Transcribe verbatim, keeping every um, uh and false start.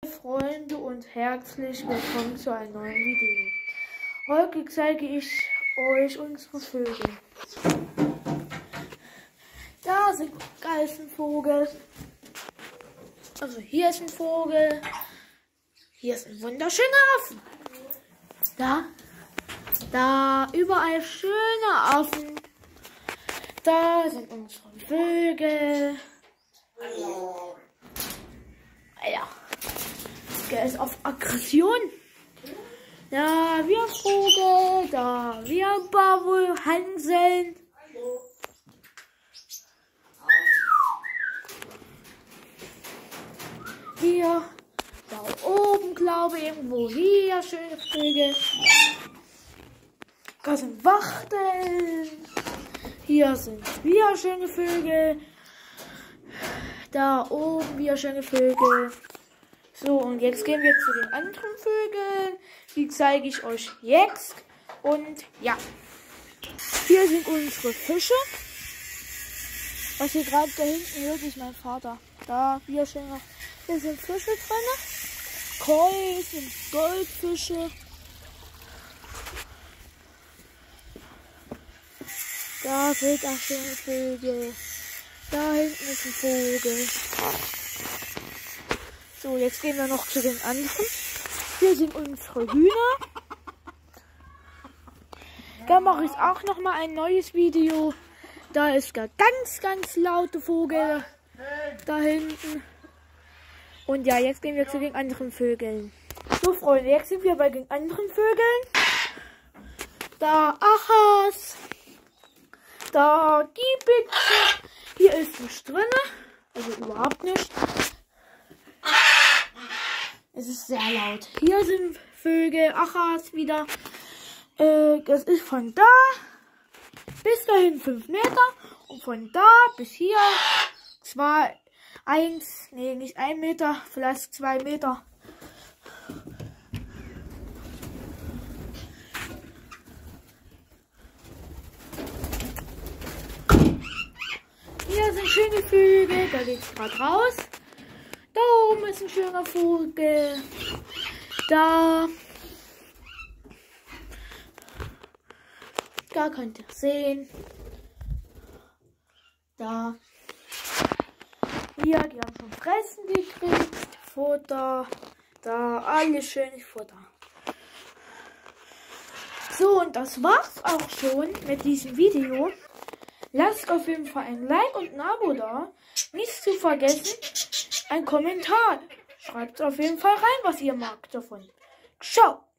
Freunde und herzlich willkommen zu einem neuen Video. Heute zeige ich euch unsere Vögel. Da sind da ist ein Vogel. Also hier ist ein Vogel. Hier ist ein wunderschöner Affen. Da, da überall schöne Affen. Da sind unsere Vögel. Ja. Der ist auf Aggression. Da wir Vogel, da wir Babo Hanseln. Hier, da oben glaube ich irgendwo hier schöne Vögel. Da sind Wachteln. Hier sind wieder schöne Vögel. Da oben wieder schöne Vögel. So, und jetzt gehen wir zu den anderen Vögeln. Die zeige ich euch jetzt. Und ja, hier sind unsere Fische. Was hier gerade da hinten hört, ist mein Vater. Da, hier, schön, hier sind Fische drin. Koi sind Goldfische. Da sind auch schöne Vögel. Da hinten ist ein Vogel. So, jetzt gehen wir noch zu den anderen. Hier sind unsere Hühner. Da mache ich auch noch mal ein neues Video. Da ist der ganz, ganz laute Vogel da hinten. Und ja, jetzt gehen wir zu den anderen Vögeln. So, Freunde, jetzt sind wir bei den anderen Vögeln. Da Achas. Da die Bitte. Hier ist nichts drin. Also überhaupt nicht. Es ist sehr laut. Hier sind Vögel, Achas wieder. Äh, das ist von da bis dahin fünf Meter. Und von da bis hier zwei, eins, nee, nicht ein Meter, vielleicht zwei Meter. Hier sind schöne Vögel, da geht's gerade raus. Da oben ist ein schöner Vogel. Da. Da könnt ihr sehen. Da. Hier, die haben schon Fressen gekriegt. Futter. Da, alles schönes Futter. So, und das war's auch schon mit diesem Video. Lasst auf jeden Fall ein Like und ein Abo da. Nicht zu vergessen, ein Kommentar. Schreibt auf jeden Fall rein, was ihr mag davon. Ciao.